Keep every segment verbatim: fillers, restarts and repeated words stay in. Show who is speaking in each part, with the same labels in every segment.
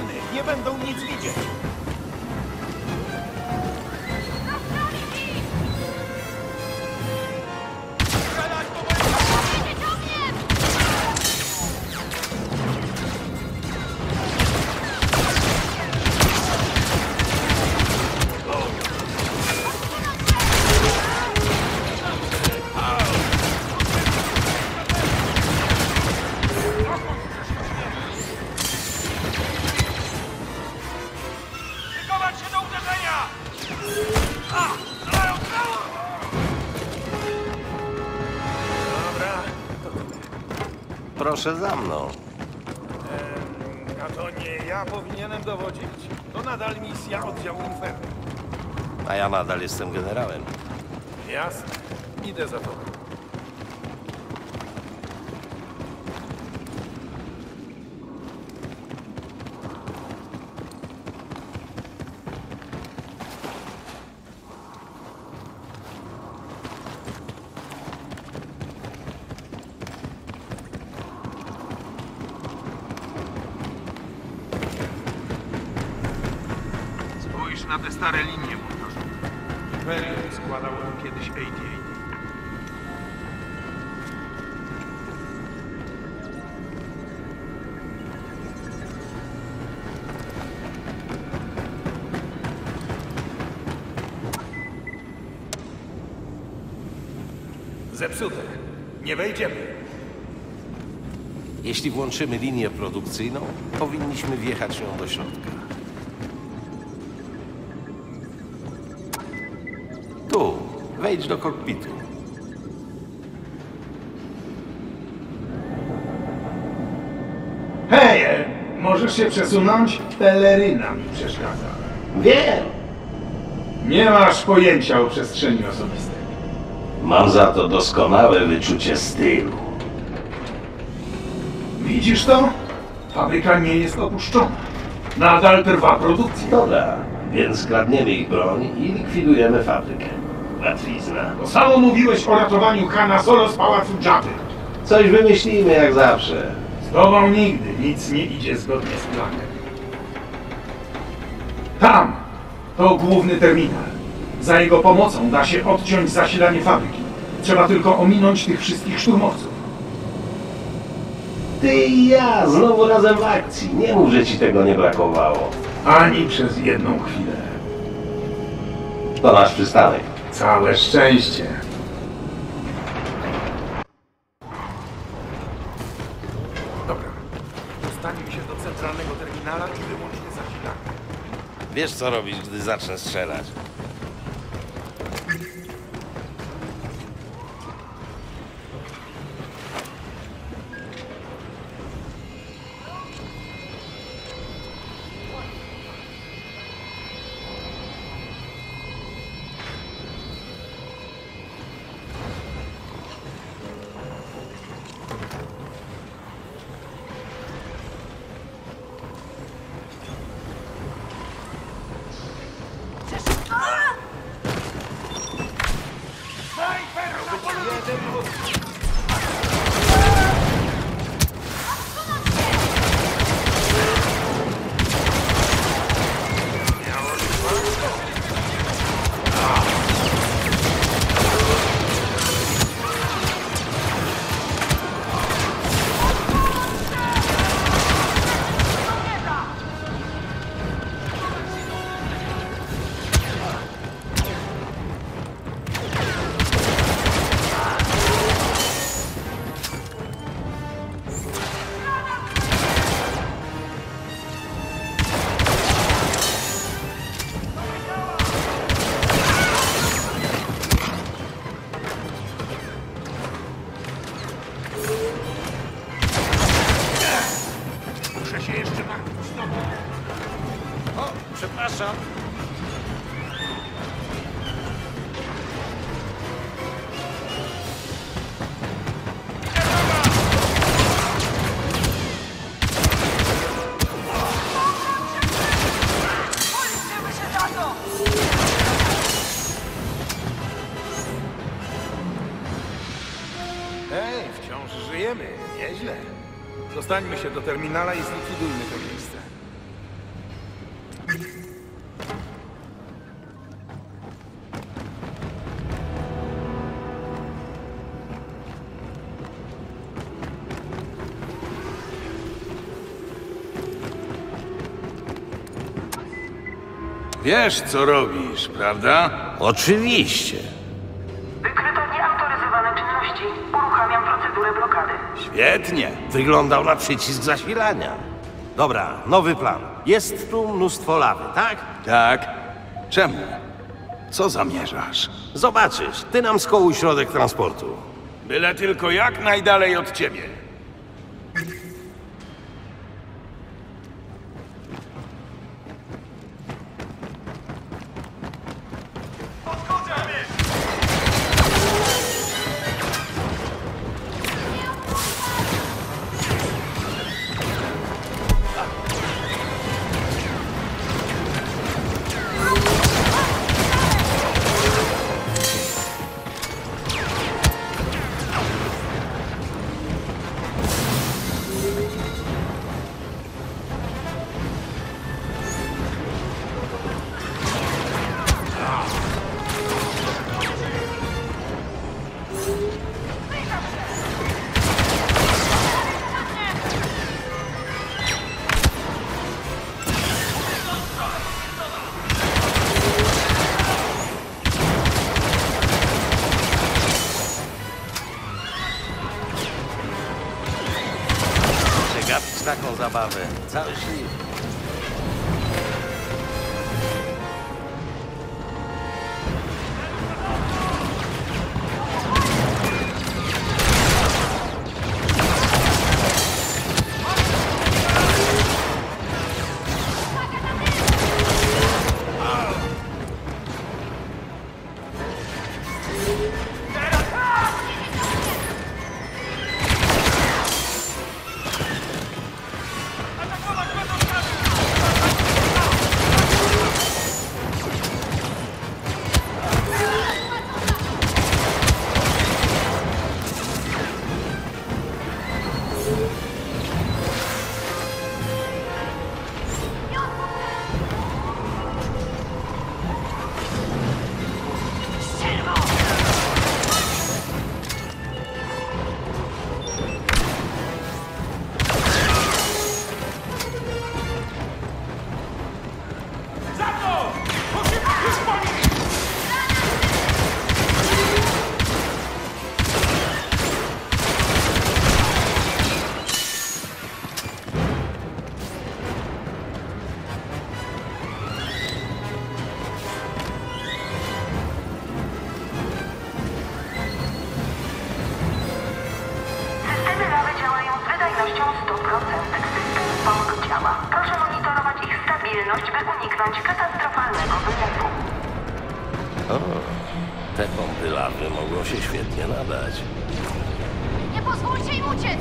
Speaker 1: silny, nie będą nic widzieć.
Speaker 2: Proszę za mną.
Speaker 1: Eee, a to nie ja powinienem dowodzić. To nadal misja oddziału Inferno.
Speaker 2: A ja nadal jestem generałem.
Speaker 1: Jasne. Idę za tobą.
Speaker 3: Spójrz na te stare linie, montażu.
Speaker 1: Imperium składało kiedyś A D A. Zepsute. Nie wejdziemy.
Speaker 2: Jeśli włączymy linię produkcyjną, powinniśmy wjechać ją do środka. Tu, wejdź do kokpitu.
Speaker 4: Hej, możesz się przesunąć? Peleryna mi przeszkadza.
Speaker 2: Wiem!
Speaker 4: Nie masz pojęcia o przestrzeni osobistej.
Speaker 2: Mam za to doskonałe wyczucie stylu.
Speaker 4: Widzisz to? Fabryka nie jest opuszczona. Nadal trwa produkcja.
Speaker 2: Dobra, więc skradniemy ich broń i likwidujemy fabrykę. Łatwizna.
Speaker 4: To samo mówiłeś o ratowaniu Hana Solo z pałacu Jabby.
Speaker 2: Coś wymyślimy jak zawsze.
Speaker 4: Z tobą nigdy nic nie idzie zgodnie z planem. Tam! To główny terminal. Za jego pomocą da się odciąć zasilanie fabryki. Trzeba tylko ominąć tych wszystkich szturmowców.
Speaker 2: Ty i ja, znowu razem w akcji. Nie mów, że ci tego nie brakowało.
Speaker 4: Ani przez jedną chwilę.
Speaker 2: To nasz przystanek.
Speaker 4: Całe szczęście.
Speaker 1: Dobra. Dostańmy się do centralnego terminala i wyłączmy zasilanie.
Speaker 2: Wiesz co robić, gdy zacznę strzelać.
Speaker 1: Przepraszam. Hej, wciąż żyjemy. Nieźle. Dostańmy się do terminala i zlikwidujmy to miejsce. Wiesz, co robisz, prawda?
Speaker 2: Oczywiście.
Speaker 5: Wykryto nieautoryzowane czynności. Uruchamiam procedurę blokady.
Speaker 2: Świetnie. Wyglądał na przycisk zasilania. Dobra, nowy plan. Jest tu mnóstwo lawy, tak?
Speaker 1: Tak. Czemu? Co zamierzasz?
Speaker 2: Zobaczysz, ty nam skołuj środek transportu.
Speaker 1: Byle tylko jak najdalej od ciebie.
Speaker 2: Przegapić taką zabawę. Cały ślip.
Speaker 5: Systemy lawy działają z wydajnością sto procent. System pomógł działa. Proszę monitorować ich stabilność, by uniknąć katastrofalnego wylewu.
Speaker 2: O, te pompy lawy mogą się świetnie nadać.
Speaker 6: Nie pozwólcie im uciec!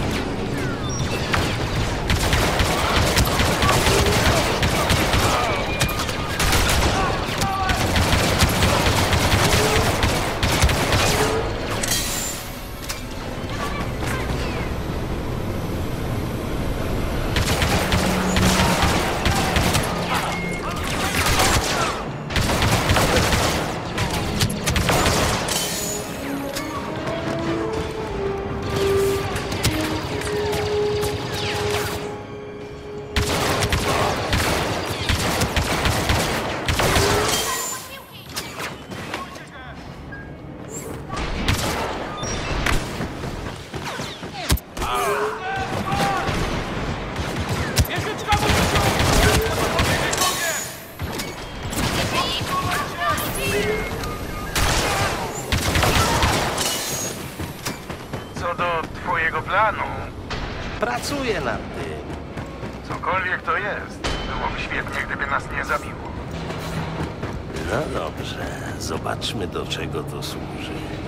Speaker 1: Co do twojego planu,
Speaker 2: Pracuję nad tym.
Speaker 1: cokolwiek to jest, byłoby świetnie, gdyby nas nie zabiło.
Speaker 2: No dobrze, zobaczmy do czego to służy.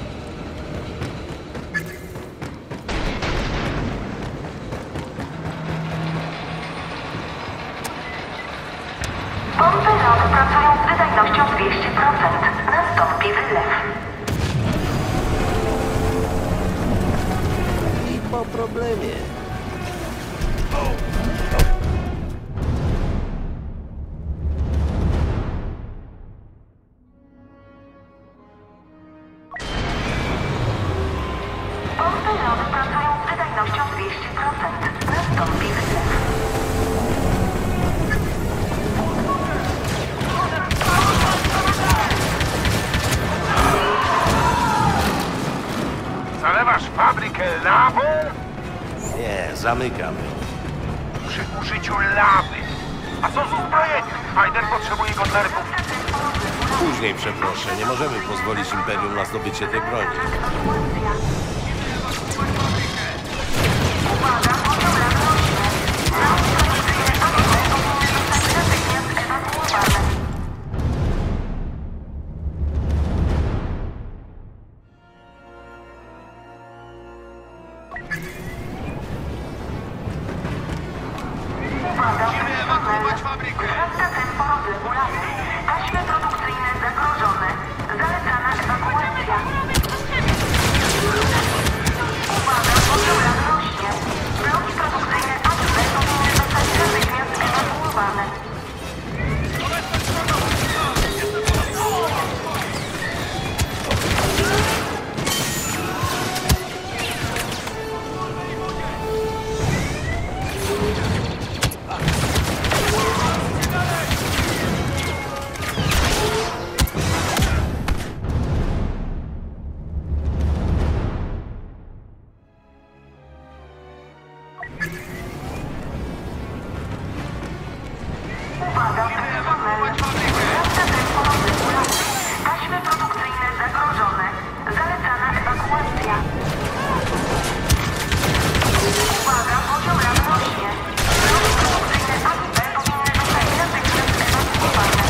Speaker 5: Pompy lawy pracują z wydajnością dwieście procent. Nastąpi wylew.
Speaker 2: I po problemie.
Speaker 5: Pompy lawy pracują z wydajnością dwieście procent. Nastąpi wylew.
Speaker 2: Zamykamy.
Speaker 3: Przy użyciu lawy. A co z uzbrojeniem? Aiden potrzebuje go dla repu...
Speaker 2: Później przeproszę, nie możemy pozwolić Imperium na zdobycie tej broni.
Speaker 5: Uwaga, poziom lawy rośnie. Uwaga, personel. Wzrasta tempo rozlewu lawy. Taśmy produkcyjne zagrożone. Zalecana ewakuacja. Uwaga, poziom lawy rośnie. Bloki produkcyjne A B powinny zostać natychmiast ewakuowane. Uwaga, personel. Wzrasta tempo rozlewu lawy. Taśmy produkcyjne zagrożone. Zalecana ewakuacja. Uwaga, poziom lawy rośnie. Bloki produkcyjne A B powinny zostać natychmiast ewakuowane.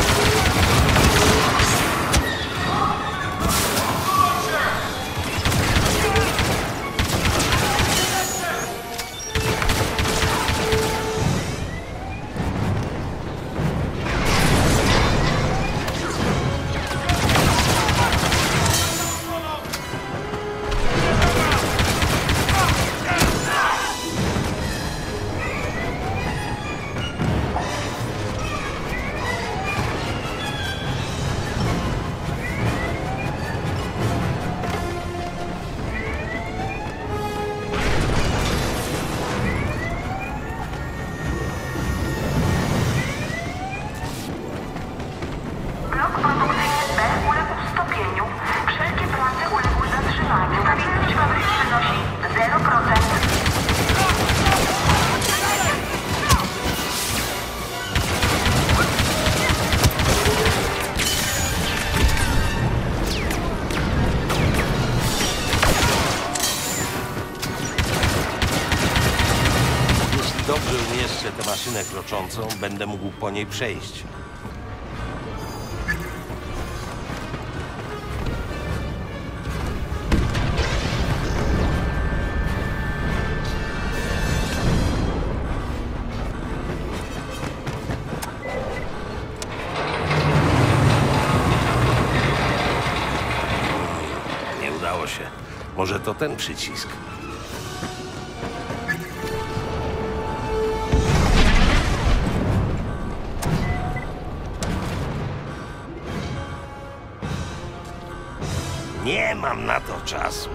Speaker 5: Blok produkcyjny B uległ stopieniu. Wszelkie prace uległy zatrzymaniu. Stabilność fabryki wynosi zero procent.
Speaker 2: Jeśli dobrze umieszczę tę maszynę kroczącą, będę mógł po niej przejść. Nie udało się. Może to ten przycisk. Nie mam na to czasu.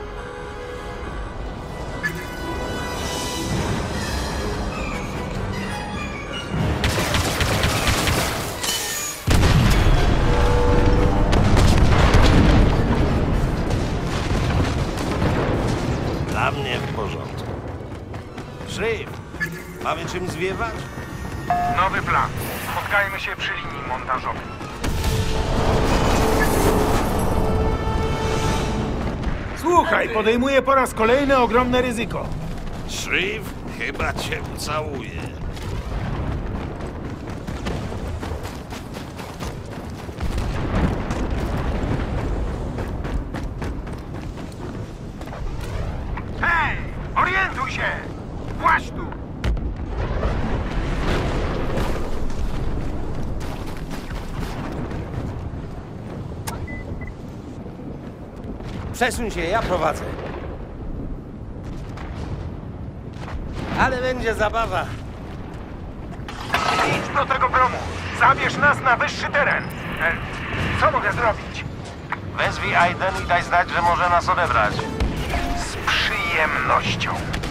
Speaker 2: Dla mnie w porządku. Szyf, mamy czym zwiewać?
Speaker 3: Nowy plan. Spotkajmy się przy linii montażowej.
Speaker 1: Słuchaj, podejmuję po raz kolejny ogromne ryzyko.
Speaker 2: Szyf, chyba cię ucałuję.
Speaker 3: Hej! Orientuj się! Właź tu!
Speaker 2: Przesuń się, ja prowadzę. Ale będzie zabawa.
Speaker 3: Idź do tego promu. Zabierz nas na wyższy teren. E, co mogę zrobić?
Speaker 2: Wezwij Aiden i daj znać, że może nas odebrać.
Speaker 3: Z przyjemnością.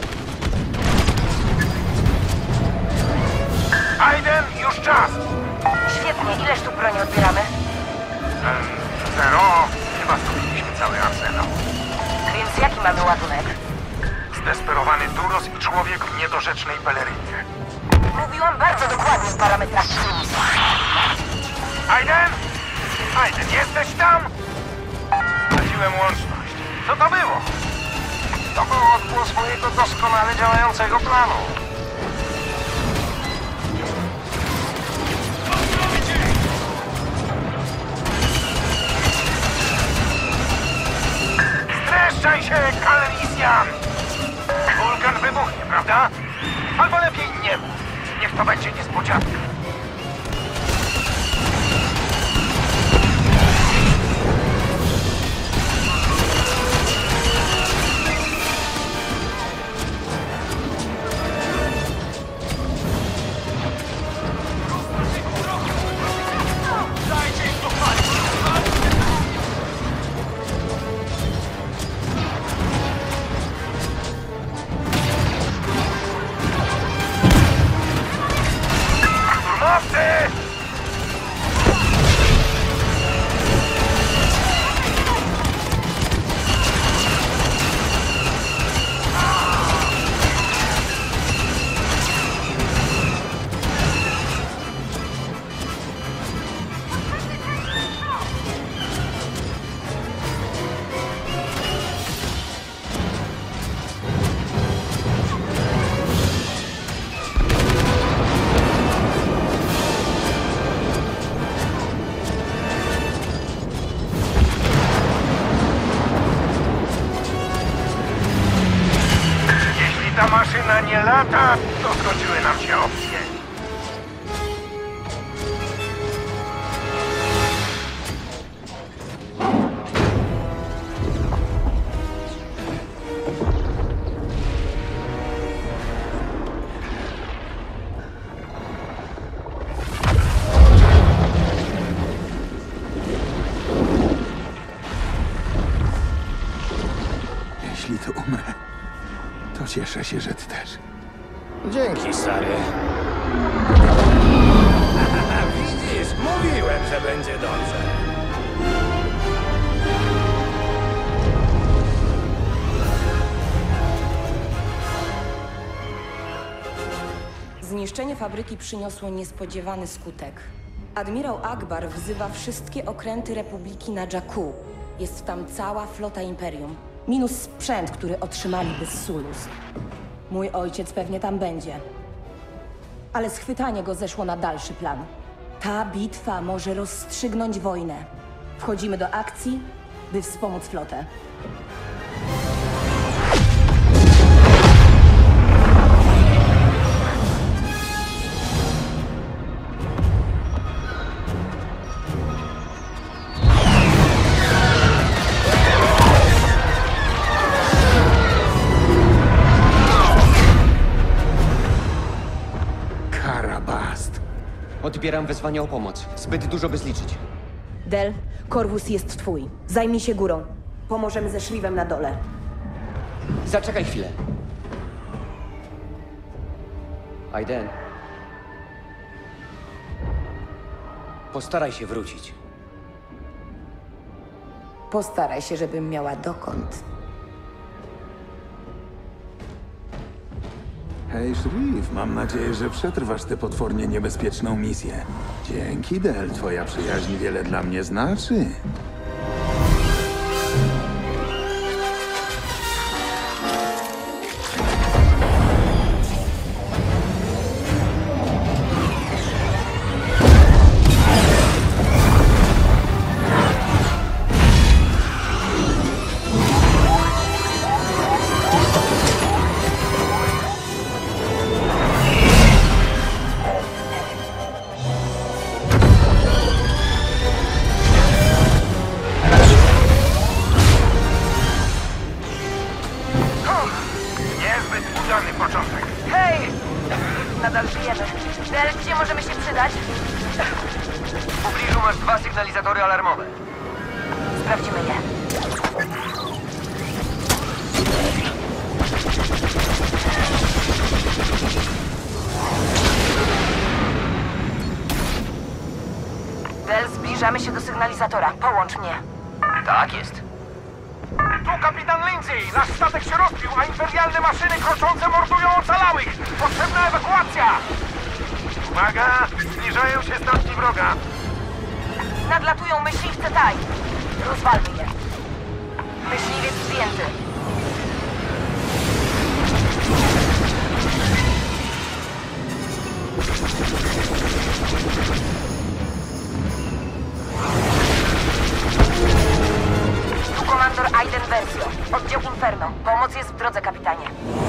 Speaker 3: Aiden, już czas!
Speaker 5: Świetnie, ileż tu broni odbieramy?
Speaker 3: Em, zero. Chyba skupiliśmy cały arsenał.
Speaker 5: Więc jaki mamy ładunek?
Speaker 3: zdesperowany Duros i człowiek w niedorzecznej pelerynce.
Speaker 5: Mówiłam bardzo dokładnie w parametrach silnika.
Speaker 3: Aiden? Aiden, jesteś tam? Straciłem łączność. Co to było? To był odgłos mojego doskonale działającego planu. Streszczaj się, Calrissian! Wulkan wybuchnie, prawda? Albo lepiej nie mów. Niech to będzie niespodzianka. Turmowcy! Ta maszyna nie lata, to skończyły nam się opcje.
Speaker 4: Jeśli to umrę, to cieszę się, że ty też.
Speaker 7: Dzięki, stary. Widzisz, mówiłem, że będzie dobrze.
Speaker 8: Zniszczenie fabryki przyniosło niespodziewany skutek. Admirał Akbar wzywa wszystkie okręty Republiki na Jakku. Jest tam cała flota Imperium. Minus sprzęt, który otrzymali bez Sulus. Mój ojciec pewnie tam będzie. Ale schwytanie go zeszło na dalszy plan. Ta bitwa może rozstrzygnąć wojnę. Wchodzimy do akcji, by wspomóc flotę.
Speaker 9: Odbieram wezwania o pomoc. Zbyt dużo by zliczyć.
Speaker 8: Del, Corvus jest twój. Zajmij się górą. Pomożemy ze szliwem na dole.
Speaker 9: Zaczekaj chwilę. Aiden. Postaraj się wrócić.
Speaker 8: Postaraj się, żebym miała dokąd.
Speaker 4: Hej, Shriv, mam nadzieję, że przetrwasz tę potwornie niebezpieczną misję. Dzięki, Del, twoja przyjaźń wiele dla mnie znaczy.
Speaker 3: Sygnalizatory alarmowe.
Speaker 5: Sprawdzimy je. Del, zbliżamy się do sygnalizatora. Połącz mnie.
Speaker 3: Tak jest. Tu kapitan Lindsay! Nasz statek się rozbił, a imperialne maszyny kroczące mordują ocalałych! Potrzebna ewakuacja! Uwaga! Zbliżają się statki wroga!
Speaker 8: Nadlatują myśliwce taj. Rozwalmy je. Myśliwiec zdjęty. Tu komandor Aiden Versio. Oddział Inferno. Pomoc jest w drodze, kapitanie.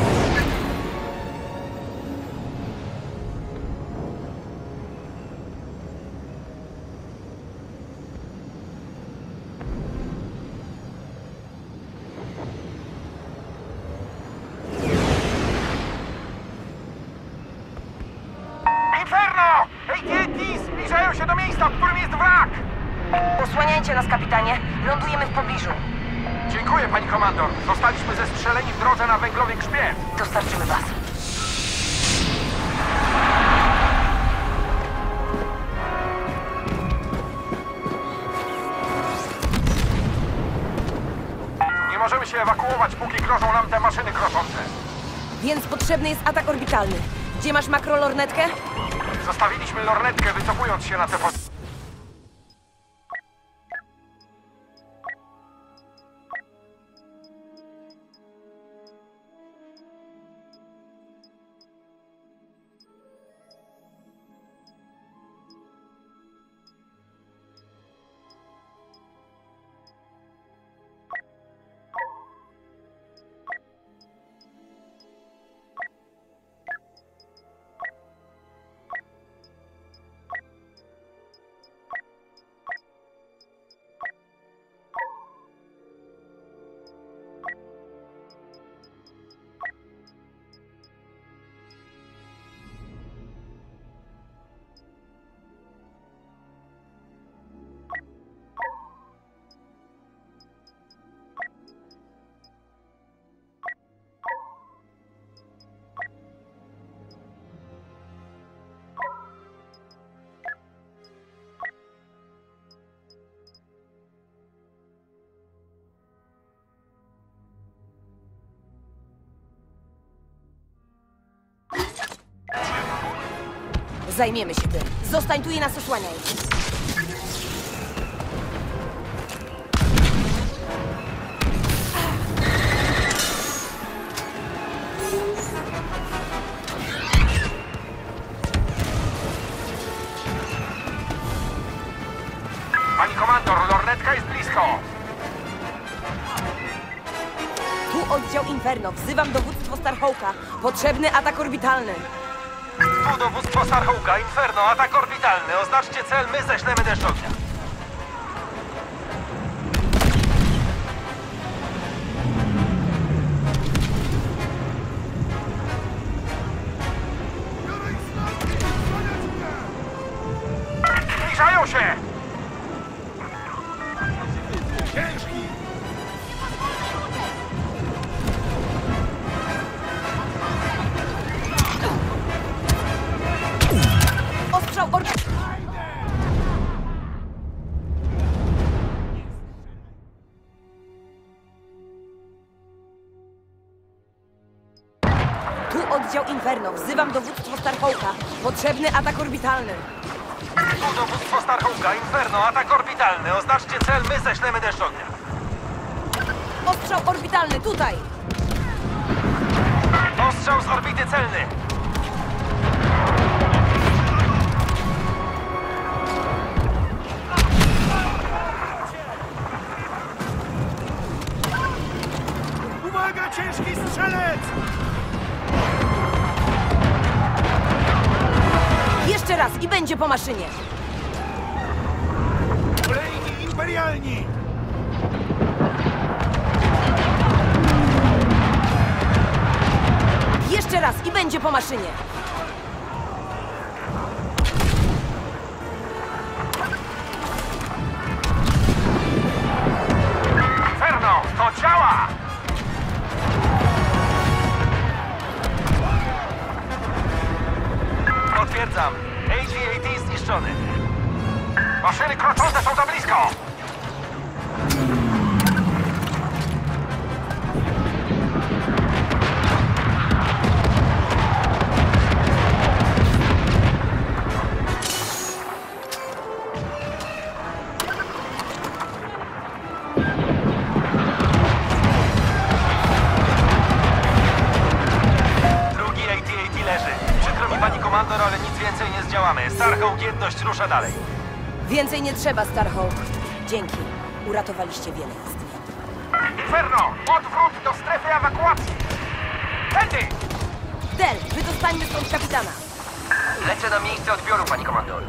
Speaker 3: Inferno! A T and T zbliżają się do miejsca, w którym jest wrak!
Speaker 8: Usłaniajcie nas, kapitanie. Lądujemy w pobliżu.
Speaker 3: Dziękuję, pani komandor. Zostaliśmy zestrzeleni w drodze na węglowy grzbiet.
Speaker 8: Dostarczymy was.
Speaker 3: Nie możemy się ewakuować, póki grożą nam te maszyny kroczące.
Speaker 8: Więc potrzebny jest atak orbitalny. Gdzie masz makrolornetkę?
Speaker 3: Zostawiliśmy lornetkę, wycofując się na te pozycje.
Speaker 8: Zajmiemy się tym. Zostań tu i nas osłaniaj.
Speaker 3: Pani komandor, lornetka jest blisko.
Speaker 8: Tu oddział Inferno. Wzywam dowództwo Starhawka. Potrzebny atak orbitalny.
Speaker 3: Tu dowództwo Starhawka, Inferno, atak orbitalny. Oznaczcie cel, my ześlemy deszcz ognia. Zbliżają się!
Speaker 1: Ciężki!
Speaker 8: Ostrzał orbitalny. Tu oddział Inferno. Wzywam dowództwo Starhawka. Potrzebny atak orbitalny.
Speaker 3: Tu dowództwo Starhawka, Inferno, atak orbitalny. Oznaczcie cel, my ześlemy deszcz ognia.
Speaker 8: Ostrzał orbitalny, tutaj!
Speaker 3: Ostrzał z orbity celny.
Speaker 1: Uwaga, ciężki strzelec!
Speaker 8: Jeszcze raz i będzie po maszynie.
Speaker 1: Kolejni imperialni!
Speaker 8: Jeszcze raz i będzie po maszynie.
Speaker 3: Inferno, to działa! Potwierdzam. A T A T zniszczony. Maszyny kroczące są za blisko! Potwierdzone. Starhawk jedność rusza dalej.
Speaker 8: Więcej nie trzeba, Starhawk. Dzięki. Uratowaliście wiele istnień.
Speaker 3: Inferno! Odwrót do strefy ewakuacji! Tędy!
Speaker 8: Del, wydostańmy stąd kapitana.
Speaker 9: Lecę na miejsce odbioru, pani komandor.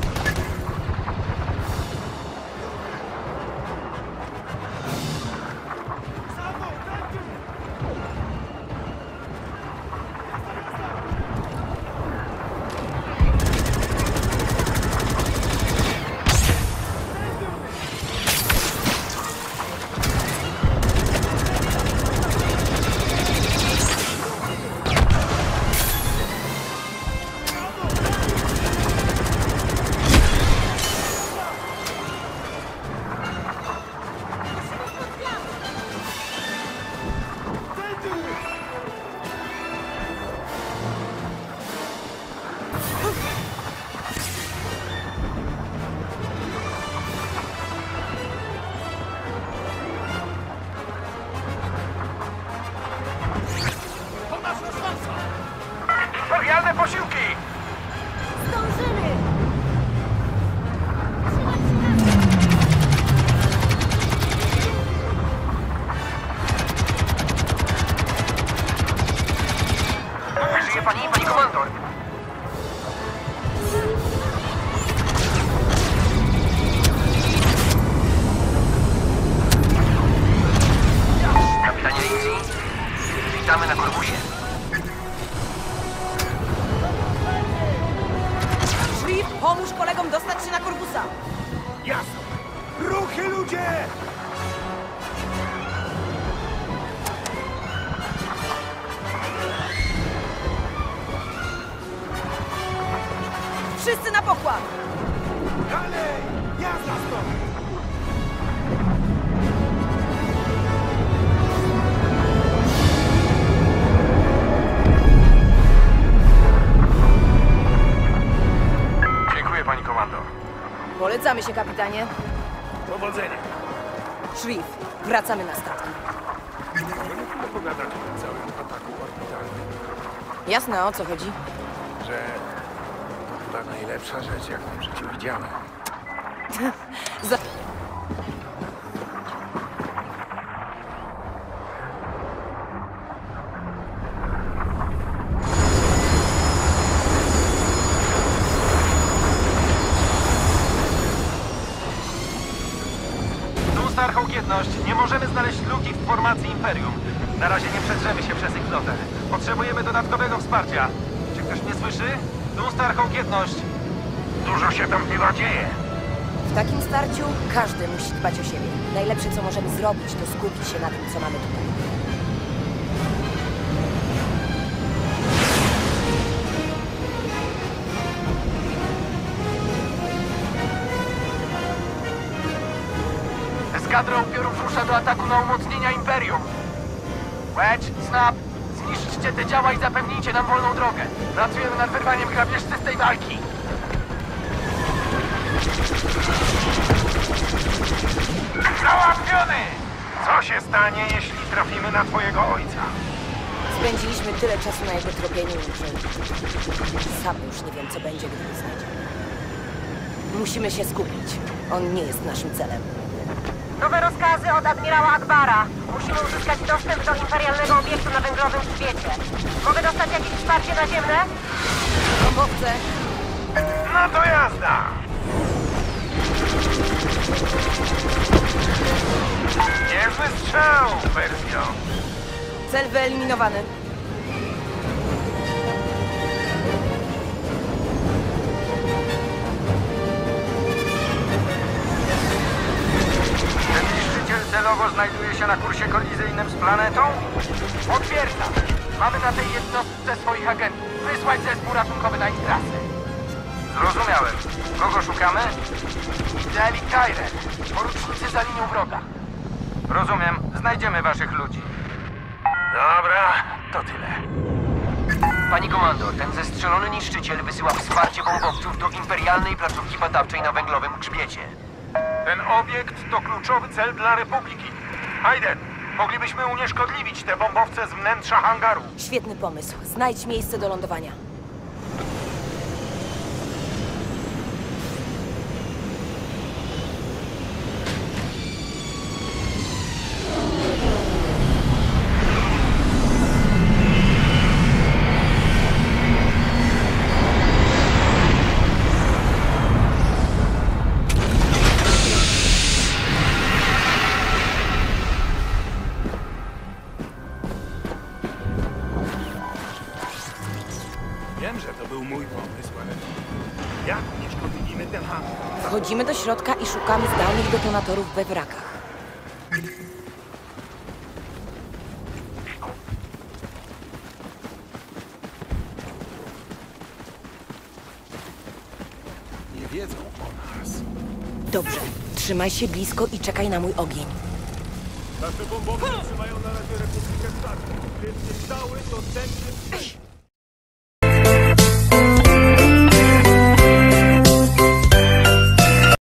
Speaker 3: Imperialne posiłki!
Speaker 6: Zdążymy!
Speaker 9: Żyje pani, pani komandor? Kapitanie Lindsay, witamy na korpusie.
Speaker 8: Szlif, pomóż kolegom dostać się na korpusa.
Speaker 1: Jasne! Ruchy, ludzie!
Speaker 8: Wszyscy na pokład!
Speaker 1: Dalej! Jazda stąd!
Speaker 3: Dziękuję, pani komandor.
Speaker 8: Polecamy się, kapitanie.
Speaker 1: Powodzenia!
Speaker 8: Szlif, wracamy na statki.
Speaker 1: Możemy chwilę pogadać o całym ataku orbitalnym.
Speaker 8: Jasne, o co chodzi?
Speaker 1: Że to chyba najlepsza rzecz, jaką w życiu widziałem.
Speaker 8: Za...
Speaker 3: Tu Starhawk jedność. Nie możemy znaleźć luki w formacji Imperium. Na razie nie przedrzemy się przez ich flotę. Potrzebujemy dodatkowego wsparcia. Czy ktoś mnie słyszy? Tu Starhawk jedność. Dużo się tam chyba dzieje.
Speaker 8: W takim starciu każdy musi dbać o siebie. Najlepsze, co możemy zrobić, to skupić się na tym, co mamy tutaj.
Speaker 3: Eskadra upiorów rusza do ataku na umocnienia Imperium. Wedge, Snap, zniszczcie te działa i zapewnijcie nam wolną drogę. Pracujemy nad wyrwaniem grabieżcy z tej walki. Załatwiony! Co się stanie, jeśli trafimy na twojego ojca?
Speaker 8: Spędziliśmy tyle czasu na jego tropieniu, że sam już nie wiem, co będzie, gdy go znajdziemy. Musimy się skupić. On nie jest naszym celem.
Speaker 5: Nowe rozkazy od admirała Akbara. Musimy uzyskać dostęp do imperialnego obiektu na węglowym grzbiecie. Mogę dostać jakieś wsparcie naziemne?
Speaker 8: Bombowce!
Speaker 3: No to jazda! Niezły strzał, Versio.
Speaker 8: Cel wyeliminowany.
Speaker 3: Ten niszczyciel celowo znajduje się na kursie kolizyjnym z planetą? Potwierdzam. Mamy na tej jednostce swoich agentów. Wysłać zespół ratunkowy na ich trasę. Zrozumiałem. Kogo szukamy? Ideli Kyren. Porucznicy za linią wroga. Rozumiem. Znajdziemy waszych ludzi. Dobra, to tyle.
Speaker 9: Pani komandor, ten zestrzelony niszczyciel wysyła wsparcie bombowców do imperialnej placówki badawczej na węglowym grzbiecie.
Speaker 3: Ten obiekt to kluczowy cel dla Republiki. Aiden, moglibyśmy unieszkodliwić te bombowce z wnętrza hangaru.
Speaker 8: Świetny pomysł. Znajdź miejsce do lądowania.
Speaker 1: Shenhan.
Speaker 8: Wchodzimy do środka i szukamy zdalnych detonatorów we wrakach.
Speaker 1: Nie wiedzą o nas.
Speaker 8: Dobrze, trzymaj się blisko i czekaj na mój ogień.
Speaker 1: Nasze bombowce trzymają na razie Republikę Stanów, więc cały dostępny sprzęt.